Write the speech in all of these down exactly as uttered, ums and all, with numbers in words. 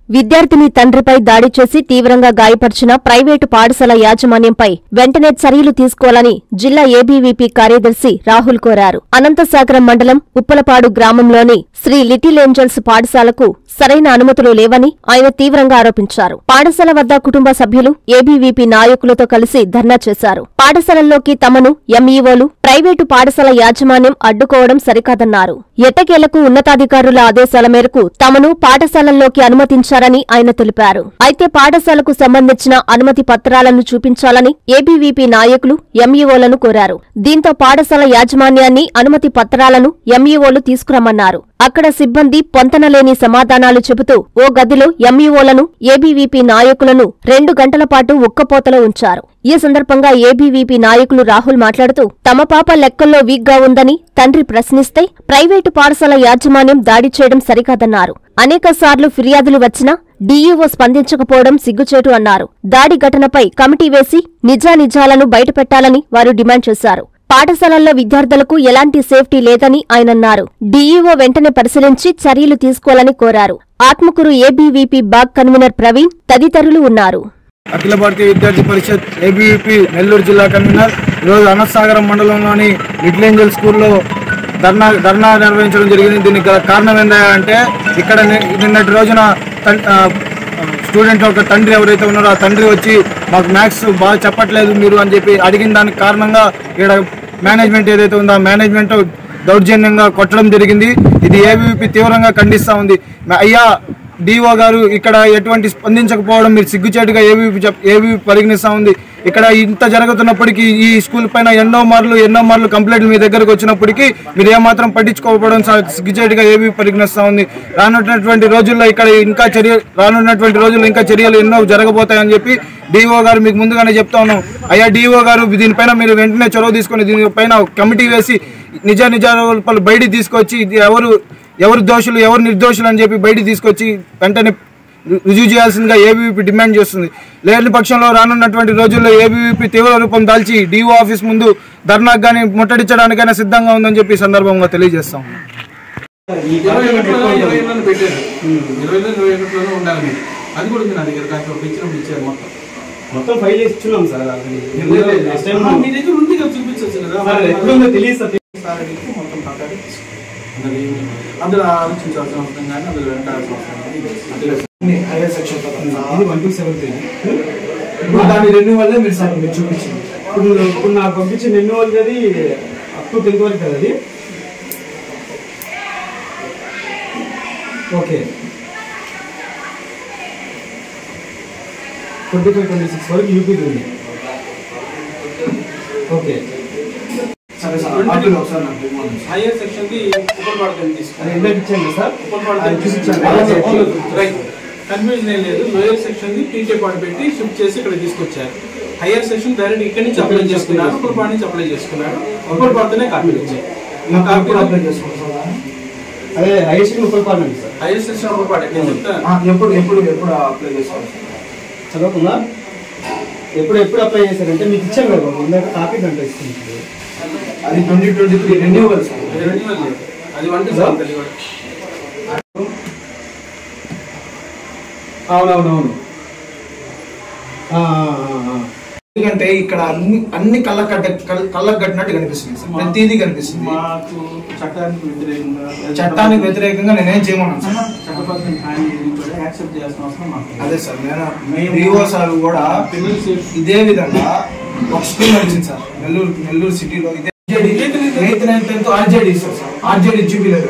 విద్యార్థిని తండ్రిపై దాడి చేసి తీవ్రంగా గాయపరిచిన ప్రైవేటు పాఠశాల యాజమాన్యంపై వెంటనే చర్యలు తీసుకోవాలని జిల్లా ఏబీవీపీ కార్యదర్శి రాహుల్ కోరారు. అనంతసాగరం మండలం ఉప్పలపాడు గ్రామంలోని శ్రీ లిటిల్ ఏంజల్స్ పాఠశాలకు సరైన అనుమతులు లేవని ఆయన తీవ్రంగా ఆరోపించారు. పాఠశాల వద్ద కుటుంబ సభ్యులు ఏబీవీపీ నాయకులతో కలిసి ధర్నా చేశారు. పాఠశాలల్లోకి తమను ఎంఈఓలు, ప్రైవేటు పాఠశాల యాజమాన్యం అడ్డుకోవడం సరికాదన్నారు. ఎట్టకేలకు ఉన్నతాధికారుల ఆదేశాల మేరకు తమను పాఠశాలల్లోకి అనుమతించారని ఆయన తెలిపారు. అయితే పాఠశాలకు సంబంధించిన అనుమతి పత్రాలను చూపించాలని ఏబీవీపీ నాయకులు ఎంఈఓలను కోరారు. దీంతో పాఠశాల యాజమాన్యాన్ని అనుమతి పత్రాలను ఎంఈఓలు తీసుకురమ్మన్నారు. అక్కడ సిబ్బంది పొంతనలేని సమాధానాలు చెబుతూ ఓ గదిలో ఎంఈఓలను, ఏబీవీపీ నాయకులను రెండు గంటల పాటు ఉక్కపోతలో ఉంచారు. ఈ సందర్భంగా ఏబీవీపీ నాయకులు రాహుల్ మాట్లాడుతూ తమ పాప లెక్కల్లో వీక్గా ఉందని తండ్రి ప్రశ్నిస్తే ప్రైవేటు పాఠశాల యాజమాన్యం దాడి చేయడం సరికాదన్నారు. అనేకసార్లు ఫిర్యాదులు వచ్చినా డీఈఓ స్పందించకపోవడం సిగ్గుచేటు అన్నారు. దాడి ఘటనపై కమిటీ వేసి నిజానిజాలను బయటపెట్టాలని వారు డిమాండ్ చేశారు. పాఠశాలల్లో విద్యార్థులకు ఎలాంటి సేఫ్టీ లేదని ఆయనన్నారు. డీఈఓ వెంటనే పరిశీలించి చర్యలు తీసుకోవాలని కోరారు. ఆత్మకూరు ఏబీవీపీ బాగ్ కన్వీనర్ ప్రవీణ్ తదితరులు ఉన్నారు. అఖిల భారతీయ విద్యార్థి పరిషత్ ఏబీవీపీ నెల్లూరు జిల్లా కన్వీనర్ ఈరోజు అనంతసాగరం మండలంలోని లిటిల్ ఏంజల్ స్కూల్లో ధర్నా ధర్నా నిర్వహించడం జరిగింది. దీనికి కారణం ఏంటంటే ఇక్కడ నిన్నటి రోజున స్టూడెంట్ ఒక తండ్రి ఎవరైతే ఉన్నారో ఆ తండ్రి వచ్చి మాకు మ్యాథ్స్ బాగా చెప్పట్లేదు మీరు అని చెప్పి అడిగిన దానికి కారణంగా ఇక్కడ మేనేజ్మెంట్ ఏదైతే ఉందో ఆ మేనేజ్మెంట్ దౌర్జన్యంగా కొట్టడం జరిగింది. ఇది ఏబీవీపీ తీవ్రంగా ఖండిస్తూ ఉంది. అయ్యా డిఓ గారు ఇక్కడ ఎటువంటి స్పందించకపోవడం మీరు సిగ్గుచేటుగా ఏబీవీపీ ఏబీవీపీ పరిగణిస్తూ ఉంది. ఇక్కడ ఇంత జరుగుతున్నప్పటికీ ఈ స్కూల్ పైన ఎన్నో మార్లు ఎన్నో మార్లు కంప్లైంట్లు మీ దగ్గరకు వచ్చినప్పటికీ మీరు ఏమాత్రం పట్టించుకోకపోవడం సిగ్గుచేటుగా ఏబీవీపీ పరిగణిస్తూ ఉంది. రానున్నటువంటి రోజుల్లో ఇక్కడ ఇంకా చర్య రానున్నటువంటి రోజుల్లో ఇంకా చర్యలు ఎన్నో జరగబోతాయని చెప్పి డిఓ గారు మీకు ముందుగానే చెప్తా ఉన్నాం. అయ్యా డిఓ గారు దీనిపైన మీరు వెంటనే చొరవ తీసుకొని దీనిపైన కమిటీ వేసి నిజ నిజాలు బయటికి తీసుకొచ్చి ఎవరు ఎవరు దోషులు ఎవరు నిర్దోషులు అని చెప్పి బయటికి తీసుకొచ్చి వెంటనే రుజువు చేయాల్సిందిగా ఏబీవీపీ డిమాండ్ చేస్తుంది. లేని పక్షంలో రానున్నటువంటి రోజుల్లో ఏబీవీపీ తీవ్ర రూపం దాల్చి డిఓ ఆఫీస్ ముందు ధర్నాకు కానీ ముట్టడించడానికైనా సిద్ధంగా ఉందని చెప్పి సందర్భంగా తెలియజేస్తాం. మొత్తం ఫైల్ చేసి ఇచ్చున్నాం సార్. మీ దగ్గర ఉంది కదా చూపించవచ్చు కదా, ఎప్పుడుందో తెలియదు సార్. మొత్తం పక్కన అందులో ఆలోచించాల్సిన అవసరం కానీ అందులో వెంటాల్సిన అవసరం కానీ higher section one two seven three దాని రెన్యువల్ మీరు సార్ మీరు చూపించింది. ఇప్పుడు ఇప్పుడు నాకు పంపించిన రెన్యువల్ అది అప్ టు టెన్త్ వరకు కదా అది. Okay twenty five twenty six వరకు యూపీ ఉంది. ఓకే హైయర్ సెక్షన్ కి ఇచ్చాను సార్. కన్ఫ్యూజన్ ఏం లేదు. లోయర్ సెక్షన్ కి టీచర్ పార్ట్ పెట్టి షిఫ్ట్ చేసి ఇక్కడ తీసుకొచ్చారు. హైయర్ సెక్షన్ డైరెక్ట్ ఇక్కడి నుంచి అప్లై చేసుకున్నారు, ఉప్పల్ పార్ట్ నుంచి అప్లై చేసుకున్నారు. ఉప్పల్ పార్ట్నే కాపీలు వచ్చాయి. అప్లై చేసుకుంటాం. అదే హైయర్ సెక్షన్ ఉప్పల్ పార్ట్ ఉంది sir. Higher section upper part ఎప్పుడు ఎప్పుడు ఎప్పుడు అప్లై చేసుకోవాలి చదవకుండా ఎప్పుడు ఎప్పుడు అప్లై చేశారంటే మీకు ఇచ్చాను కదా ఇందాక కాపీ గంట ఇస్తుంది. అది ట్వంటీ ట్వంటీ త్రీ రెన్యువల్ అది అవునవునవును. ఎందుకంటే ఇక్కడ అన్ని అన్ని కళ్ళ కట్ట కళ్ళకు కట్టినట్టు కనిపిస్తుంది సార్. ప్రతిదీ కనిపిస్తుంది. మాకు చట్టానికి వ్యతిరేకంగా చట్టానికి వ్యతిరేకంగా నేనేం చేయమన్నాను సార్. చట్టపరమైన కూడా యాక్సెప్ట్ చేయాల్సిన అవసరం మాకు. అదే సార్ నేను డిఓ సార్ కూడా ఇదే విధంగా ఒక స్కూల్ నడిచింది సార్ నెల్లూరు నెల్లూరు సిటీలో. ఇదే ఎయిత్ నైన్త్ టెన్త్ ఆర్జేడీ ఇస్తారు సార్. ఆర్జేడీ చూపిలేదు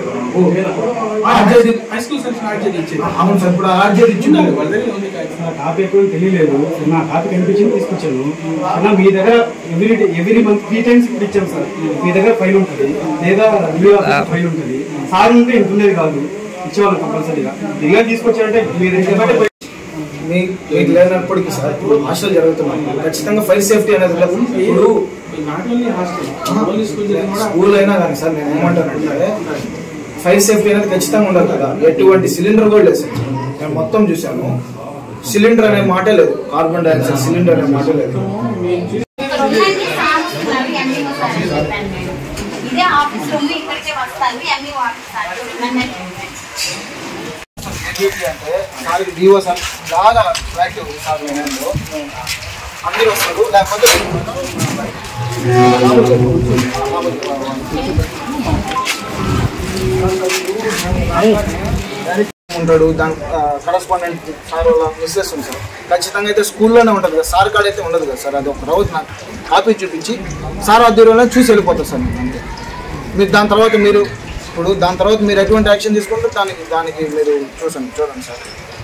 హై స్కూల్ సెక్షన్ ఆర్జేడీ ఇచ్చేది. అవును సార్. ఇప్పుడు ఆర్జేడీ ఇచ్చింది కాపీ ఎక్కువ తెలియలేదు. నా కాపీ కనిపించింది తీసుకొచ్చాను. అన్న మీ దగ్గర every every month three times ఇప్పుడు ఇచ్చాం సార్. మీ దగ్గర ఫైల్ ఉంటుంది లేదా ఫైల్ ఉంటుంది. సార్ ఉంటే ఇంత ఉండేది కాదు, ఇచ్చేవాళ్ళు కంపల్సరీగా. దిగా తీసుకొచ్చారంటే మీరు మీకు లేనప్పటికీ సార్ ఇప్పుడు హాస్టల్ జరుగుతున్నాయి. ఖచ్చితంగా ఫైర్ సేఫ్టీ అనేది ఇప్పుడు స్కూల్ అయినా కానీ సార్ నేను ఏమంటానంటే ఫైర్ సేఫ్టీ అనేది ఖచ్చితంగా ఉండాలి కదా. ఎటువంటి సిలిండర్ కూడా లేదు సార్. నేను మొత్తం చూశాను. సిలిండర్ అనే మాటే లేదు. కార్బన్ డైఆక్సైడ్ సిలిండర్ అనే మాట లేదు. ఇదే ఆఫీస్ రూమ్ ఇక్కడికే వస్తాను. అంటే సార్ డిఓ సార్ బాగా యాక్టివ్ సార్ నేను అందరూ వస్తారు లేకపోతే ఉంటాడు. దాని కరస్పాండెంట్ సార్ వాళ్ళ మిస్సెస్ ఉంది సార్. ఖచ్చితంగా అయితే స్కూల్లోనే ఉంటుంది కదా, సార్ కాడ అయితే ఉండదు కదా సార్. అది ఒక రోజు నాకు కాపీ చూపించి సార్ ఆధ్వర్యంలో చూసి వెళ్ళిపోతారు సార్. నేను అంతే. మీరు దాని తర్వాత మీరు ఇప్పుడు దాని తర్వాత మీరు ఎటువంటి యాక్షన్ తీసుకుంటే దానికి దానికి మీరు చూసండి చూడండి sir.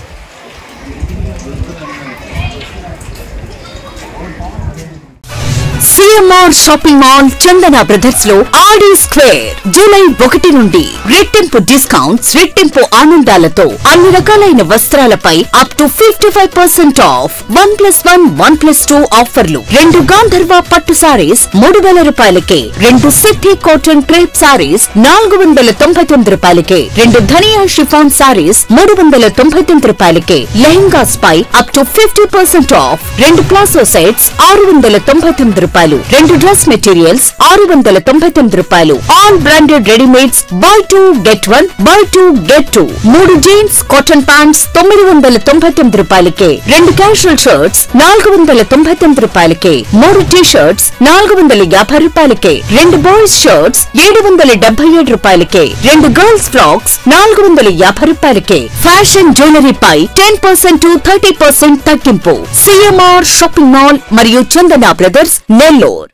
CMR shopping mall Chandana brothers లో ఆడి స్క్వేర్ జూలై ఒకటి నుండి రెట్టింపు డిస్కౌంట్స్, రెట్టింపు ఆనందాలతో అన్ని రకాలైన వస్త్రాలపై up to fifty five percent off. One plus one one plus two ఆఫర్లు. రెండు గాంధర్వ పట్టు సారీస్ మూడు వేల రూపాయలకే, రెండు సిద్ధి కాటన్ క్రేప్ సారీస్ నాలుగు వందల తొంభై తొమ్మిది రూపాయలకే, రెండు ధనియా షిఫాన్ సారీస్ మూడు వందల తొంభై తొమ్మిది రూపాయలకే, లెహంగాస్ పై up to fifty percent off. రెండు ప్లాసో సెట్స్ ఆరు వందల తొంభై తొమ్మిది రూపాయలు, రెండు డ్రెస్ మెటీరియల్స్ ఆరు వందల తొంభై తొమ్మిది రూపాయలు. All branded readymades buy two get one, buy two get two. మూడు జీన్స్ కాటన్ ప్యాంట్స్ తొమ్మిది వందల తొంభై తొమ్మిది రూపాయలకే, రెండు క్యాజువల్ షర్ట్స్ నాలుగు వందల తొంభై తొమ్మిది రూపాయలకే, మూడు టీ షర్ట్స్ నాలుగు వందల యాభై రూపాయలకే, రెండు బాయ్స్ షర్ట్స్ ఏడు వందల డెబ్బై ఏడు రూపాయలకే, రెండు గర్ల్స్ ఫ్రాక్స్ నాలుగు వందల యాభై రూపాయలకే. ఫ్యాషన్ జ్యువెలరీ పై ten percent to thirty percent తగ్గింపు. సిఎంఆర్ షాపింగ్ మాల్ మరియు చందన బ్రదర్స్ నెల్లూరు.